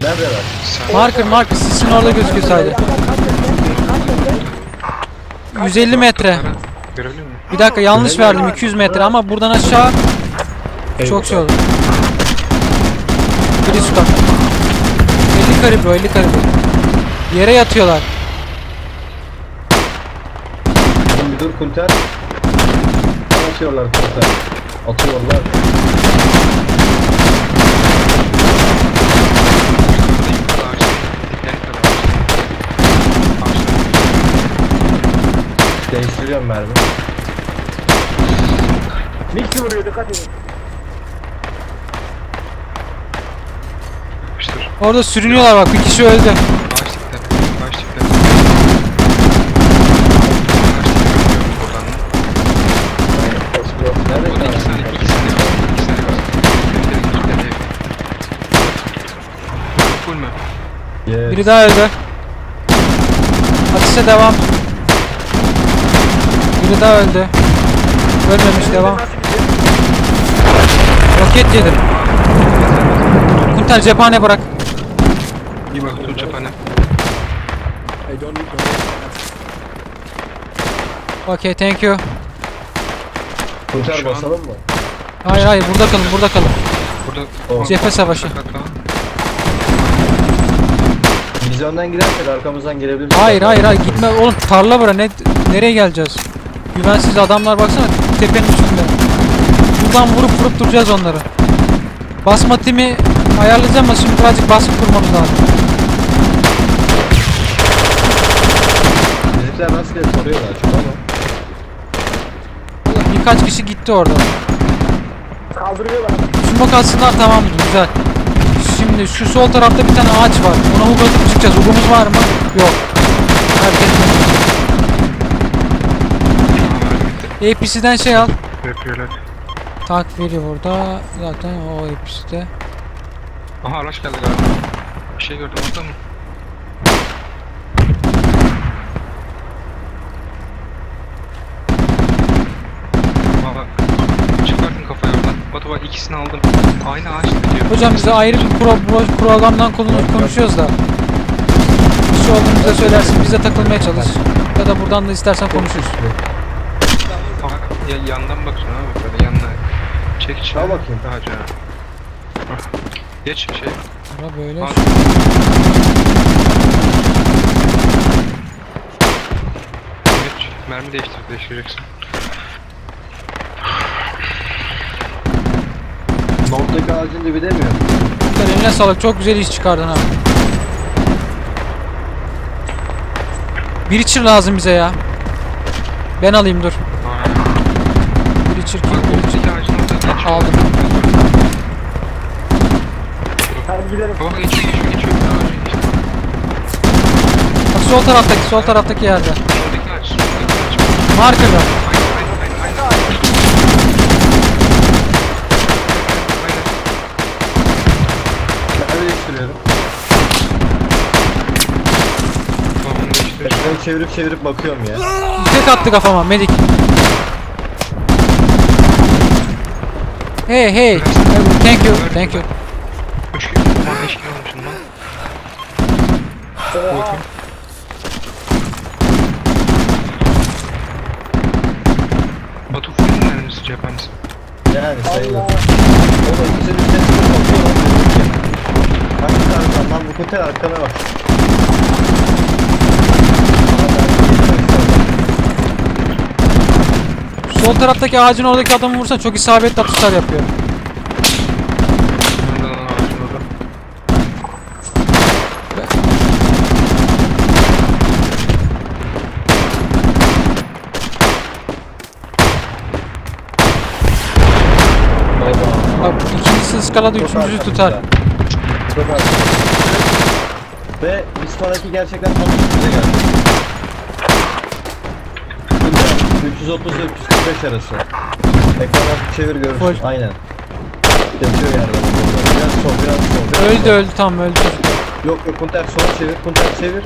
Neredeler? Marker sizin orada gözüküyor sadece. 150 metre. Görebiliyor musun? Bir dakika yanlış verdim 200 metre ama buradan aşağı çok şey olur. Biri stop. 50 kalibre 50 kalibre. Yere yatıyorlar. Bir dur Kunter. Atıyorlar Kunter. Atıyorlar. Değiştiriyorum mermi. Mixi vuruyor, dikkat edin. Yapıştır. Orada sürünüyorlar bak bir kişi öldü. Açtık da. Nerede O da 2 saniye. Full mü? Yes. Biri daha öldü. Atışa devam. Biri daha öldü. Ölmemiş devam. Roket yedim. Kunter cephane bırak. İyi bak dur cephane. Okay, thank you. Kunter Şu an- basalım mı? Hayır burada kalın burada kalın. Burada Cephe savaşı. Vizyondan girersek arkamızdan gelebilir. Hayır gitme oğlum tarla bura nereye geleceğiz? Güvensiz adamlar baksana tepenin üstünde. Buradan vurup duracağız onları. Basma timi ayarlayacağım ama şimdi birazcık baskı kurmamız lazım. Bizimkiler rastgele soruyorlar çünkü ama. Birkaç kişi gitti orada. Kaldırıyorlar. Smoke atsınlar tamam güzel. Şimdi şu sol tarafta bir tane ağaç var. Ona hug atıp çıkacağız. Hugumuz var mı? Yok. Herkes APC'den şey al. yapıyorlar. Tank veriyor burada. Zaten o APC'de. Aha araç geldi galiba. Bir şey gördüm orada mı? Valla çıkartın kafayı oradan. Batu bak ikisini aldım. Aynı ağaç diyor. Hocam bize ayrı bir programdan konuşuyoruz da. Bir şey olduğunu bize söylersin. Bize takılmaya çalış. Ya da buradan da istersen konuşuruz. Ya yandan bakacaksın abi böyle yanına. Çek içine. Al bakayım. Ağaca. Geç şey. Bura böyle. Al. Geç. Mermi değiştireceksin. Noktaki ağacın dibi demiyor. Eline sağlık. Çok güzel iş çıkardın ha. Bir içir lazım bize ya. Ben alayım dur. Aynen. Bir içir Bak o iki ağacın orada geç. Aldım. Hadi gidelim. Bak geçiyor. Bak sol taraftaki yerde. Şuradaki ağaç. Marker'da. Aynen. Mermi değiştiriyorum. Tamam değiştir. Ben çevirip bakıyorum ya. Tek attı kafama medik. Hey. Thank you. 3 kilo. Aman 5 kilo olmuşum lan. Batu full mu mermisi cephanesi? Yani sayılır. O da ikisinin üstüne bakıyor lan. Hangi arkadan lan bu Kunter arkana bak. Sol taraftaki ağacın oradaki adamı vursa çok isabetli atışlar yapıyor. Bundan ağacın orada. Bak ikincisi ıskaladı, üçüncüsü tutar. Çok az. Ve bir sonraki gerçekten tam üstüne geldi. 330 ile 345 arası. Ekrana çevir görürsün. Full. Aynen. Geçiyor yani. Biraz sol. Öldü tam öldü. Yok Kunter sola çevir. Kunter çevir.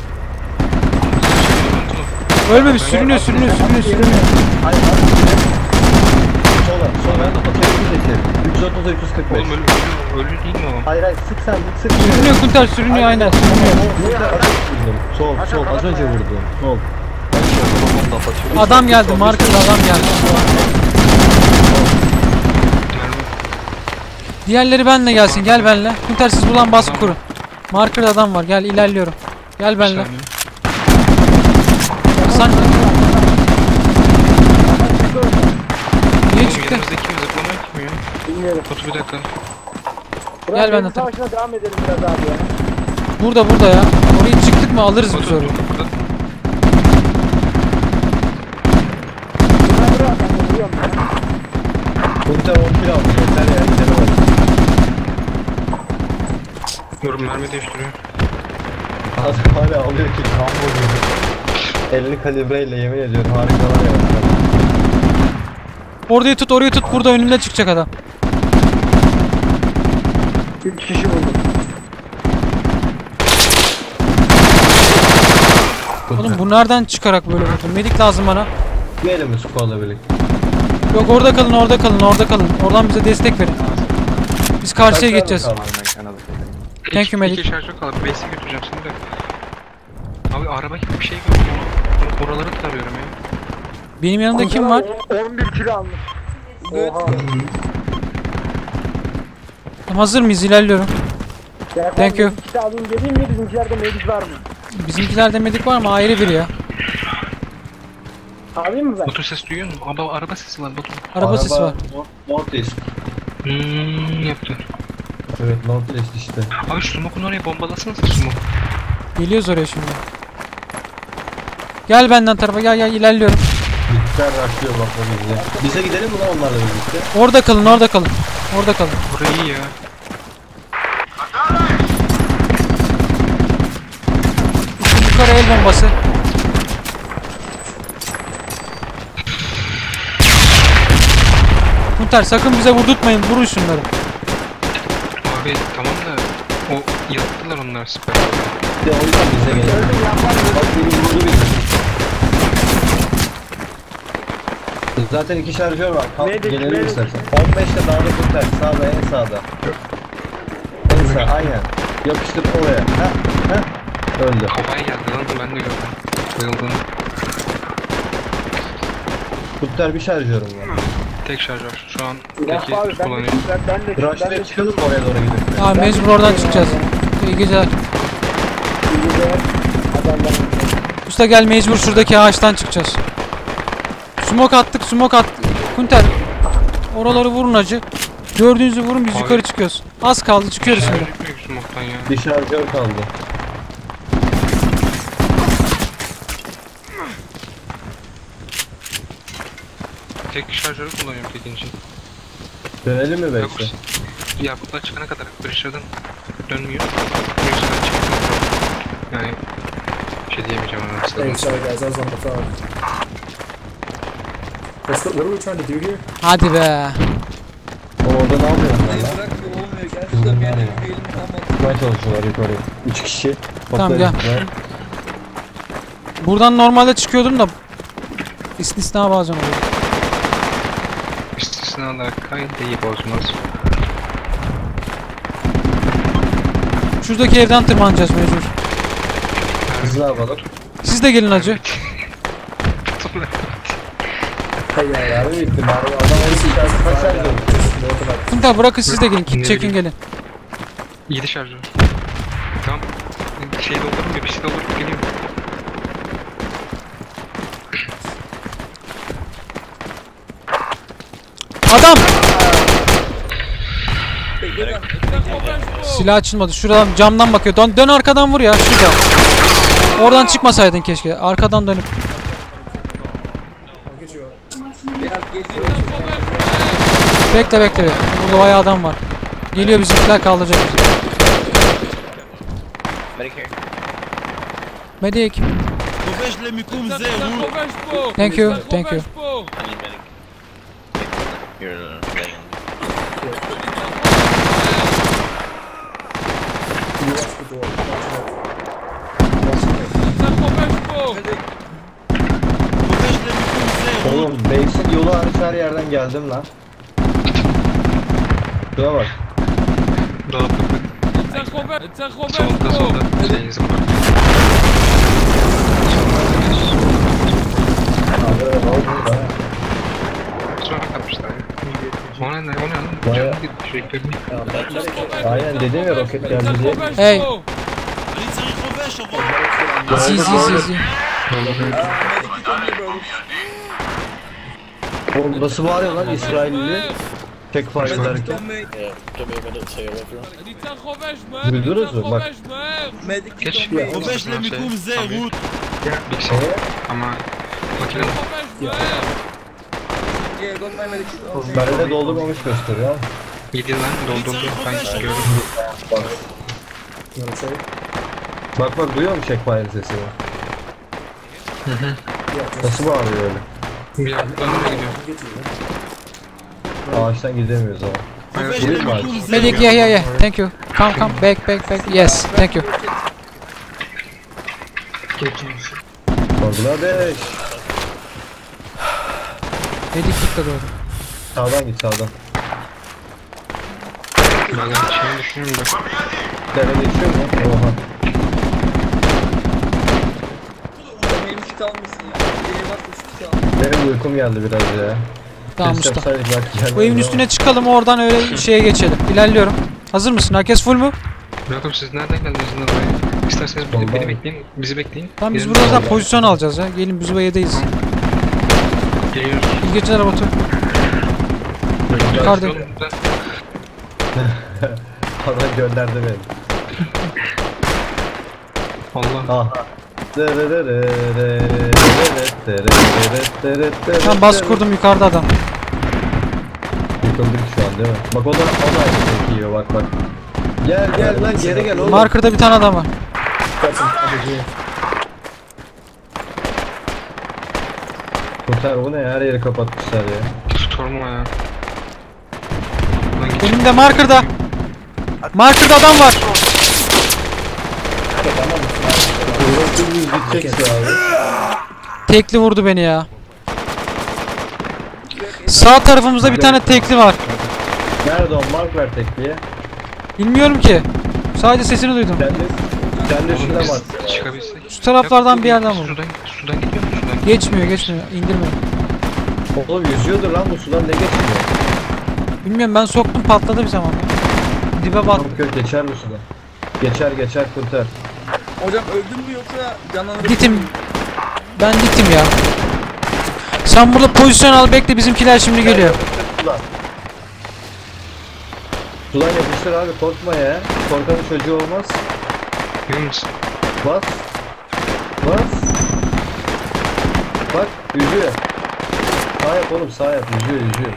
Ölmemiş, sürünüyor. Hayır. Sola. Çevir bir de çevir. 330 ile 345. Oğlum ölüm. Ölü değil mi o? Hayır hayır sık sen sık. Sürünüyor Kunter, sürünüyor aynen. Sol sol az önce vurdum. Sol. Adam geldi, markada adam geldi. Mermi. Diğerleri benle gelsin, gel benle. Kunter siz bulan baskı kurun. Markada adam var, gel ilerliyorum. Gel benle. Saniye. Sen niye Oğlum çıktın? yanımızdaki zıplamaya gitmiyor. Bilmiyorum. Batu bir dakika. Gel ben de Savaşına devam edelim biraz abi ya. Burada ya. Oraya çıktık mı alırız Batu biz orayı. burada. Ben buraya atalım. Vuruyorum ya. Kunter 10 kilo aldı. Yeter ya. Gidelim hadi. Yorum mermi değiştiriyor. Adam hala alıyor ki kan bozuyor. 50 kalibreyle yemin ediyorum harikalar ya. Orayı tut, burada önümde çıkacak adam. 3 kişi buldum. Oğlum bu nereden çıkarak böyle vurdu? Medik lazım bana. Gidelim mi squad'la birlikte? Yok orada kalın. Oradan bize destek verin. Biz karşıya geçeceğiz. Thank you, Melik. İki şarjör kalır. Base'e götüreceğim seni de. Abi araba gibi bir şey gördüm onu. Oraları tarıyorum ya. Benim yanımda kim var? 11 kilo almış. Oha. Hazır mıyız? İlerliyorum. Thank you. İkisi alayım geleyim mi? Bizimkilerde medic var mı? Bizimkilerde medik var mı? Ayrı biri ya. Alayım mı ben? Batu ses duyuyor musun? Abi araba sesi var Batu. Araba sesi var. Northeast. Yaptı. Evet Northeast işte. Abi şu smoke'un oraya bombalasana sen smoke. Geliyoruz oraya şimdi. Gel benden tarafa, gel ilerliyorum. Bitler raşlıyor bak o bize. Bize gidelim mi lan onlarla birlikte? Orada kalın. Orada kalın. Burayı iyi ya. Yukarı el bombası. Kunter sakın bize vurdurtmayın. Vurun şunları. Abi tamam da o yaptılar onlar süper. De o yüzden bize gelelim. Bak biri vurdu bizi. Zaten 2 şarjör var. Kalk Medik, gelelim medik. istersen. 15'te dağda Kunter. Sağda en sağda. En sağ aynen. Yapıştır oraya. Ha. Öldü. Havaya geldi lan ben de gördüm. Bayıldığını. Kunter bir şarjörüm var. Tek şarjör. Şu an Ya teki abi ben kullanıyor. de Rush'lara çıkalım mı oraya doğru gidip? Aa mecbur oradan çıkacağız. İyi geceler. Usta gel, mecbur şuradaki ağaçtan çıkacağız. Smoke attık. Kunter. Oraları vurun acı. Gördüğünüzü vurun, biz Abi. yukarı çıkıyoruz. Az kaldı, çıkıyoruz şimdi. Gözükmüyor smoke'tan ya. Bir şarjör kaldı. Tek şarjörü kullanıyorum tekinci. Dönelim mi Yok. belki? Yakutlar çıkana kadar Breacher'dan dönmüyor. Breacher'dan çıkıyor. Yani bir şey diyemeyeceğim ona aslında. Hey, sorry guys, I was on the phone. What are we trying to do here? Hadi be. Orada ne yapıyorsun lan? Bırak ya, olmuyor. Gerçekten bir elini bir elini almadım. Çıkmaya çalışıyorlar yukarıya. 3 kişi. Tamam, gel. Buradan normalde çıkıyordum da istisna bazen oluyor. İstisnalar kaydeyi bozmaz. Şuradaki evden tırmanacağız mecbur. Biz ne yapalım? Siz de gelin acı. Hey, Yarın bitti. Adam öyle bir şarjör kaç şarjör? Kunter bırakın, siz de gelin. Kit çekin gelin. 7 şarjör. Tamam. Bir şey doldururum ya, bir şey doldurup geliyorum. Adam! Bekle. Silah açılmadı. Şuradan camdan bakıyor. Dön arkadan vur ya. Şurada. Oradan çıkmasaydın keşke. Arkadan dönüp. I'll get you up. Biraz geziyor. Bekle. Burada bayağı adam var. Geliyor, bizimkiler kaldıracak bizi. Medik. Thank you. You watch the door. Oğlum basic yolu hariç her yerden geldim lan. Şuna bak. Dolaplıkta. Solda. Şeyinizi bırak. Sonra kapmışlar ya. O ne lan? Bayağı- Canım gitti sürekli. Aynen dedim ya roket geldi diye. Hey. Easy. Oğlum nasıl bağırıyor lan İsrailli? Tek fire ederken. Duydunuz mu? Bak. Geç. Revêche les micros, zé, route. Bir şey. Ama makine Bende de doldurmamış gösteriyor ama. 7 lan doldurdu. Ben gördüm. Bak. You wanna trade? Bak duyuyor musun checkfire sesini? Yeah, Nasıl bağırıyor öyle? Bir yandan da gidiyor. get you, man. Ağaçtan gidemiyoruz ama. Revêche Gideyim les mi ağaç? micros, zé, Medic, yeah. Thank you. Come. Back. Yes, thank you. Bangladeş. Medic gitti doğru. Sağdan git sağdan. Ben de şeyini düşünüyorum da. Dere geçiyor mu? Oha. Benim kit almışsın ya. Diye bak kit al. Benim uykum geldi biraz ya. Tamam Biz usta. yapsaydık belki gelmezdi Bu evin ama. üstüne çıkalım, oradan öyle şeye geçelim. İlerliyorum. Hazır mısın? Herkes full mu? Bırakın siz nereden geldiniz lan buraya? İsterseniz beni Vallahi. bekleyin. Bizi bekleyin. Tamam biz Gidelim. burada zaten pozisyon alacağız ya. Gelin biz bu evdeyiz. Geliyoruz. İyi geceler Batu. Yukarıda. Adam gönderdi beni. Allah. Ah. Ben baskı kurdum, yukarıda adam. Yıkıldık şu an değil mi? Bak o da aynı tek yiyor bak. Gel lan geri gel oğlum. Marker'da bir tane adam var. Got some over here. Kurtar bu ne ya? Her yeri kapatmışlar ya. Storm o ya. Lan git. Elimde marker'da. Marker'da adam var. Dümdüz gideceksin abi. Tekli vurdu beni ya. Sağ tarafımızda bir tane tekli var. Nerede o? Mark ver tekliye. Bilmiyorum ki. Sadece sesini duydum. Sen de Oğlum şuna bak. biz çıkabilsek. Şu taraflardan bir yerden vurdu. Sudan gidiyor mu? Sudan Geçmiyor. İndirmiyor. Oğlum yüzüyordur lan bu sudan ne geçmiyor? Bilmiyorum, ben soktum, patladı bir zaman. Dibe battı. Yok geçer bu sudan. Geçer kurtar. Hocam öldün mü yoksa canlanır? Ditim. Ben ditim ya. Sen burada pozisyon al, bekle, bizimkiler şimdi geliyor. Sudan yapıştır abi, korkma ya. Korkanın çocuğu olmaz. Biliyor musun? Bas. Bak yüzüyor. Sağ yap oğlum, sağ yap, yüzüyor.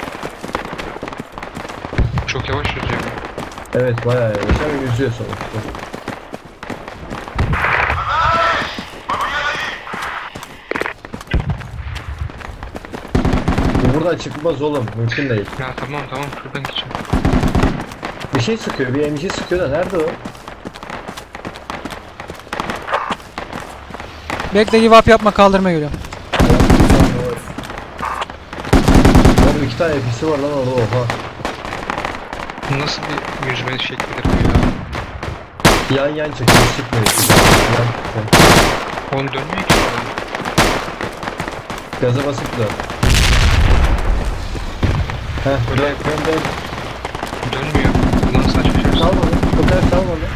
Çok yavaş yüzüyor. Evet bayağı yavaş ama yüzüyor sonuçta. Bu buradan çıkmaz oğlum, mümkün değil. Ya tamam şuradan geçelim. Bir şey sıkıyor, bir MG sıkıyor da nerede o? Bekle, give up yapma, kaldırmaya geliyorum. Oğlum 2 tane FPS'i var lan orada, oha. Nasıl bir yüzme şeklidir bu ya? Yan çıkıyor, çıkmıyor. Yan çıkıyor. Onu dönmüyor ki oradan. Gaza basıp dön. Heh, dön. Dönmüyor. Nasıl açacağız? Salmadı, kurtar salmadı.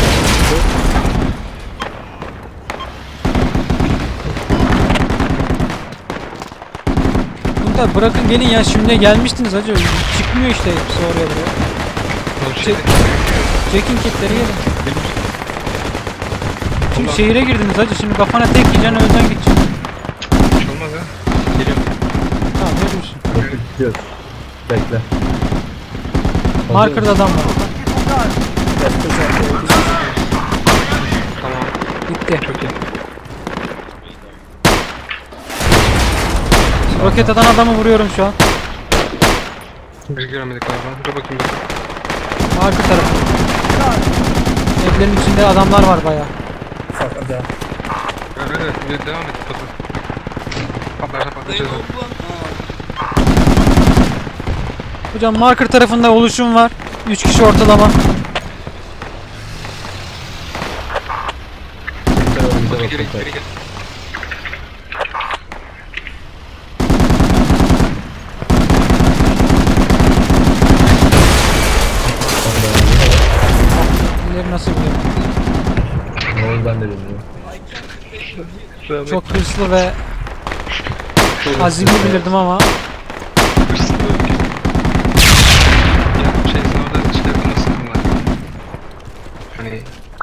Burada bırakın gelin ya, şimdi gelmiştiniz hacı. Çıkmıyor işte hepsi oraya buraya. O şeyde Checking kitleri gelin. Şimdi şehire girdiniz hacı, şimdi kafana tek yiyeceksin, önden gideceksin. hiç olmaz ha. Geliyorum. Tamam, ne diyorsun? Gidiyoruz. Bekle. Marker'da adam var. Tamam. Gitti. Çok iyi. Roket atan adamı vuruyorum şu an. Biz göremedik galiba. Dur bakayım. Marker tarafı. Evlerin içinde adamlar var bayağı. Fuck, I'm down. Evet. Devam et. Haberle Dayı patlayacağız. oldu lan. Hocam marker tarafında oluşum var. 3 kişi ortalama. Bize Geri bakın. geri gel. İleri nasıl biliyor? Ne oldu ben de bilmiyorum. Çok hırslı ve azimli bilirdim ama Hırslı. Ya şey orada işte nasıl var? Hani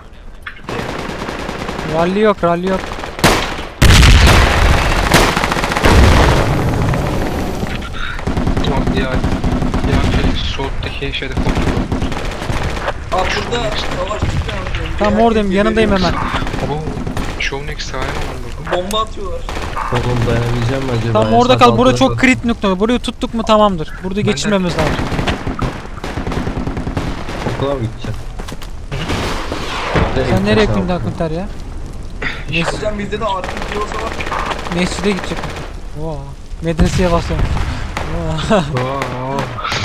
rally yok, rally yok. ya şey soğuktaki şeyde kontrol. Aa burada savaş çıkıyor. Tam oradayım, yanındayım hemen. Oo. Shownex sahaya mı var Bomba atıyorlar. Oğlum dayanabileceğim mi acaba? Tam Ya? orada Saat kal. Burada altıda çok kal. kritik nokta. Burayı tuttuk mu tamamdır. Burada Ben de- geçirmemiz lazım. Okula mı gideceğim? Sen nereye gittin Kunter ya? Hocam bizde de artık diyorsa var. Mescide gidecek. Wow. Medreseye basıyorum. Wow. Oo.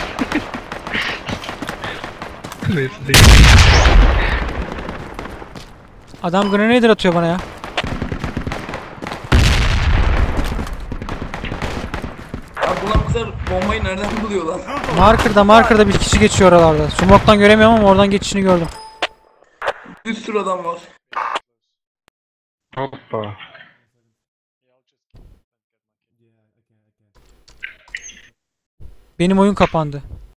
Neyse. Adam grenade atıyor bana ya. Ya bunlar bu kadar bombayı nereden buluyorlar? Marker'da bir kişi geçiyor oralarda. Smoke'tan göremiyorum ama oradan geçişini gördüm. Bir sürü adam var. Hoppa. Benim oyun kapandı.